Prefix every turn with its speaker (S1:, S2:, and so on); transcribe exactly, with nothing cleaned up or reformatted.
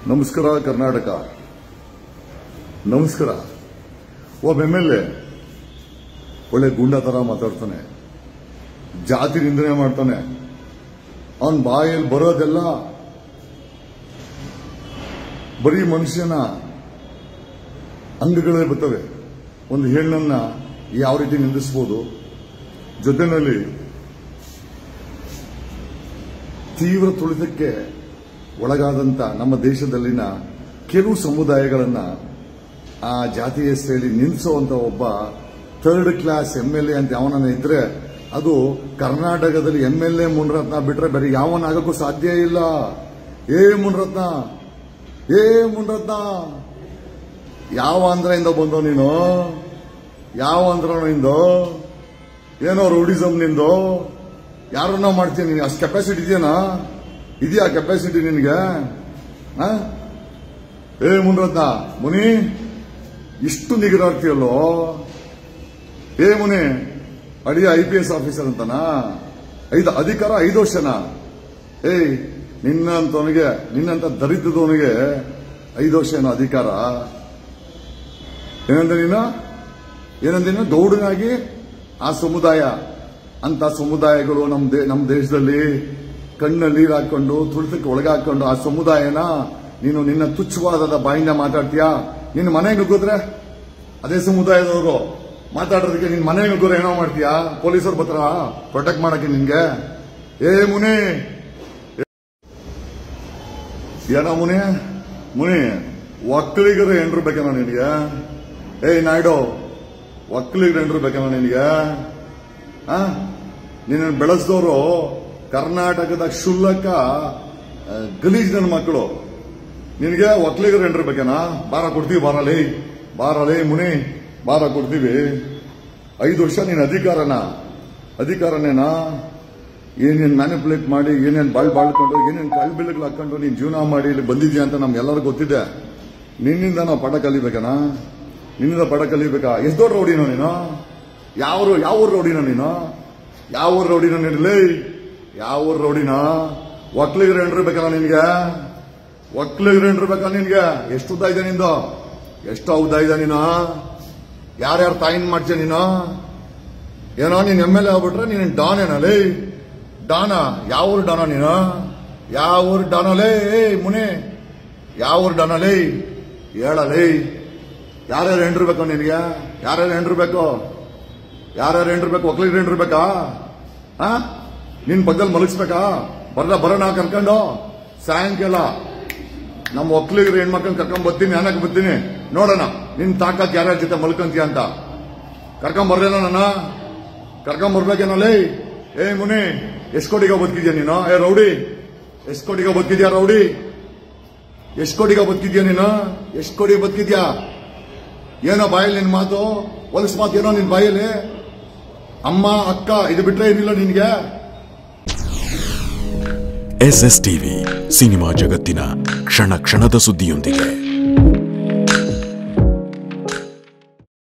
S1: ನಮಸ್ಕಾರ ಕರ್ನಾಟಕ. ನಮಸ್ಕಾರ. ಒಬ್ಬ ಎಮ್ ಎಲ್ ಎ ಒಳ್ಳೆ ಗುಂಡ ತರ ಮಾತಾಡ್ತಾನೆ, ಜಾತಿ ನಿಂದನೆ ಮಾಡ್ತಾನೆ. ಅವನ್ ಬಾಯಲ್ಲಿ ಬರೋದೆಲ್ಲ ಬರೀ ಮನುಷ್ಯನ ಅಂಗಗಳೇ ಬರ್ತವೆ. ಒಂದು ಹೆಣ್ಣನ್ನ ಯಾವ ರೀತಿ ನಿಂದಿಸಬಹುದು, ಜೊತೆಯಲ್ಲಿ ತೀವ್ರ ತುಳಿತಕ್ಕೆ ಒಳಗಾದಂತ ನಮ್ಮ ದೇಶದಲ್ಲಿನ ಕೆಲವು ಸಮುದಾಯಗಳನ್ನ ಆ ಜಾತಿ ಹೆಸರು ಹೇಳಿ ನಿಲ್ಲಿಸುವಂತ ಒಬ್ಬ third class M L A ಅಂತ ಯಾವನ ಇದ್ರೆ ಅದು ಕರ್ನಾಟಕದಲ್ಲಿ ಎಂ ಎಲ್ ಎ ಮುನ್ರತ್ನ ಬಿಟ್ರೆ ಬೇರೆ ಯಾವನಾಗಕ್ಕೂ ಸಾಧ್ಯ ಇಲ್ಲ. ಏ ಮುನ್ರತ್ನ, ಏ ಮುನ್ರತ್ನ, ಯಾವ ಆಂಧ್ರದಿಂದ ಬಂದೋ ನೀನು? ಯಾವ ಆಂಧ್ರ ನಿಂದು? ಏನೋ ರೌಡಿಸಮ್ ನಿಂದು? ಯಾರನ್ನ ಮಾಡ್ತೀನಿ ನೀನು? ಅಷ್ಟು ಕೆಪಾಸಿಟಿ ಇದೆಯಾ? ಇದೆಯಾ ಕೆಪಾಸಿಟಿ ನಿನ್ಗೆ? ಏ ಮುನ್ರತ್ನ, ಮುನಿ ಇಷ್ಟು ನಿಗರಾಡ್ತೀಯಲ್ಲೋ? ಏ ಮುನಿ, ಅಡಿಯ ಐ ಪಿ ಎಸ್ ಆಫೀಸರ್ ಅಂತನಾ? ಐದು ಅಧಿಕಾರ ಐದು ವರ್ಷನಾ? ಏಯ್, ನಿನ್ನಂತವನಿಗೆ, ನಿನ್ನಂತ ದರಿದ್ರದವನಿಗೆ ಐದು ವರ್ಷ ಏನೋ ಅಧಿಕಾರ? ಏನಂತ ನೀನು? ಏನಂತ ನೀನು ಗೌಡನಾಗಿ ಆ ಸಮುದಾಯ ಅಂತ ಸಮುದಾಯಗಳು ನಮ್ಮ ದೇ ನಮ್ಮ ದೇಶದಲ್ಲಿ ಕಣ್ಣಲ್ಲಿ ನೀರು ಹಾಕೊಂಡು ತುಳಿತಕ್ಕೆ ಒಳಗಾಕೊಂಡು ಆ ಸಮುದಾಯನ ನೀನು ನಿನ್ನ ತುಚ್ಛವಾದ ಬಾಯಿಂದ ಮಾತಾಡ್ತೀಯಾ? ನಿನ್ನ ಮನೆಗೆ ನುಗ್ಗಿದ್ರೆ ಅದೇ ಸಮುದಾಯದವರು ಮಾತಾಡೋದಕ್ಕೆ ನಿನ್ನ ಮನೆಗೆ ನುಗ್ಗೋರು ಏನೋ ಮಾಡ್ತೀಯಾ? ಪೊಲೀಸರು ಬರ್ತಾರ ಪ್ರೊಟೆಕ್ಟ್ ಮಾಡಕ್ಕೆ ನಿನ್ಗೆ? ಏ ಮುನಿ, ಏನೋ ಮುನಿ, ಮುನಿ ಒಕ್ಕಲಿಗರು ಏನ್ರು ಬೇಕೇನೋ ನಿನಗೆ? ಏಯ್ ನಾಯ್ಡು, ಒಕ್ಕಲಿಗರು ಏನ್ರು ಬೇಕೇನೋ ನಿನಗೆ? ಆ ನಿನ್ನ ಬೆಳೆಸಿದವರು ಕರ್ನಾಟಕದ ಕ್ಷುಲ್ಲಕ ಗಲೀಜ್ ನನ್ನ ಮಕ್ಕಳು. ನಿನಗೆ ಒಕ್ಕಲಿಗರು ಏನ್ರು ಬೇಕೇನಾ? ಬಾರ ಕೊಡ್ತೀವಿ, ಬಾರಲೇ, ಬಾರಲೇ ಮುನಿ, ಬಾರ ಕೊಡ್ತೀವಿ. ಐದು ವರ್ಷ ನೀನ್ ಅಧಿಕಾರನ ಅಧಿಕಾರನೇನಾ? ಏನೇನ್ ಮ್ಯಾನಿಪುಲೇಟ್ ಮಾಡಿ, ಏನೇನ್ ಬಾಳ್ ಬಾಳ್ಕೊಂಡು, ಏನೇನ್ ಕಳ್ಬಿಳ್ಗಳು ಹಾಕೊಂಡು ನೀನ್ ಜೀವನ ಮಾಡಿ ಇಲ್ಲಿ ಬಂದಿದ್ಯಾ ಅಂತ ನಮ್ಗೆಲ್ಲರಿಗೂ ಗೊತ್ತಿದೆ. ನಿನ್ನಿಂದ ನಾವು ಪಾಠ ಕಲಿಬೇಕನಾ? ನಿನ್ನಿಂದ ಪಾಠ ಕಲಿಬೇಕಾ? ಎಷ್ಟು ದೊಡ್ಡ ರೌಡಿನೋ ನೀನು? ಯಾವ ಯಾವ ಊರ್ ರೌಡಿನೋ ನೀನು? ಯಾವ ಊರ್ ರೌಡಿನೋ ನೀನಲ್ಲಿ? ಯಾವ ಊರ್ ರೌಡಿನ? ಒಕ್ಕಲಿಗರು ಏನ್ರು ಬೇಕಲ್ಲ ನಿನ್ಗೆ? ಒಕ್ಕಲಿಗರು ಏನ್ರು ಬೇಕಲ್ಲ ನಿನ್ಗೆ? ಎಷ್ಟು ಉದ್ದ ಇದೆ ನಿಂದು? ಎಷ್ಟು ಉದ್ದ ಇದೆ ನೀನು? ಯಾರ್ಯಾರು ತಾಯಿನ್ ಮಾಡ್ತೀಯ ನೀನು? ಏನೋ ನೀನ್ ಎಮ್ ಎಲ್ ಎ ಆಗ್ಬಿಟ್ರೆ ನೀನ್ ಡಾನ್ ಏನಲೇ? ಡಾನ? ಯಾವ ಊರ್ ಡಾನ ನೀನು? ಯಾವ ಊರ್ ಡಾನಲೇ? ಏ ಮುನಿ, ಯಾವ ಊರ್ ಡಾನಲೇ? ಹೇಳಲೇ, ಯಾರ್ಯಾರು ಹೆಂಡ್ರು ಬೇಕು ನಿನ್ಗೆ? ಯಾರ್ಯಾರು ಹೆಂಡ್ರು ಬೇಕು? ಯಾರ್ಯಾರು ಹೆಂಡ್ರು ಬೇಕು? ಒಕ್ಕಲಿಗರು ಹೆಂಡ್ರು ಬೇಕಾ? ಆ ನಿನ್ ಪಕ್ಕದಲ್ಲಿ ಮಲಗಿಸ್ಬೇಕಾ? ಬರ ಬರೋಣ ಕರ್ಕೊಂಡು ಸಾಯಂಕಾಲ ನಮ್ಮ ಒಕ್ಕಲಿಗರು ಹೆಣ್ಮಕ್ಳನ್ನ ಕರ್ಕೊಂಡ್ ಬರ್ತೀನಿ. ನಾನಕ್ಕೆ ಬರ್ತೀನಿ, ನೋಡೋಣ ನಿನ್ ತಾಕತ್ ಯಾರ್ಯಾರ ಜೊತೆ ಮಲ್ಕೊಂತೀಯ ಅಂತ. ಕರ್ಕೊಂಡ್ ಬರ್ಲೇನೋ ನನ್ನ? ಕರ್ಕೊಂಡ್ ಬರ್ಬೇಕೇನಲ್ಲೇ? ಏ ಮುನಿ, ಎಷ್ಟ್ ಕೋಟಿಗ ಬದುಕಿದ್ಯಾ ನೀನು? ಏ ರೌಡಿ, ಎಷ್ಟ್ ಕೋಟಿಗ ಬದುಕಿದ್ಯಾ? ರೌಡಿ, ಎಷ್ಟ್ ಕೋಟಿಗ ಬದುಕಿದ್ಯಾ ನೀನು? ಎಷ್ಟ್ ಕೋಟಿ ಬದುಕಿದ್ಯಾ? ಏನೋ ಬಾಯಲ್ಲಿ ನಿನ್ ಮಾತು, ಹೊಲಸ್ ಮಾತು ಏನೋ ನಿನ್ ಬಾಯಲ್ಲಿ? ಅಮ್ಮ ಅಕ್ಕ ಇದು ಬಿಟ್ರೆ ಏನಿಲ್ಲ ನಿನ್ಗೆ?
S2: ಎಸ್ ಎಸ್ ಟಿವಿ ಸಿನಿಮಾ ಜಗತ್ತಿನ ಕ್ಷಣ ಕ್ಷಣದ ಸುದ್ದಿಯೊಂದಿಗೆ.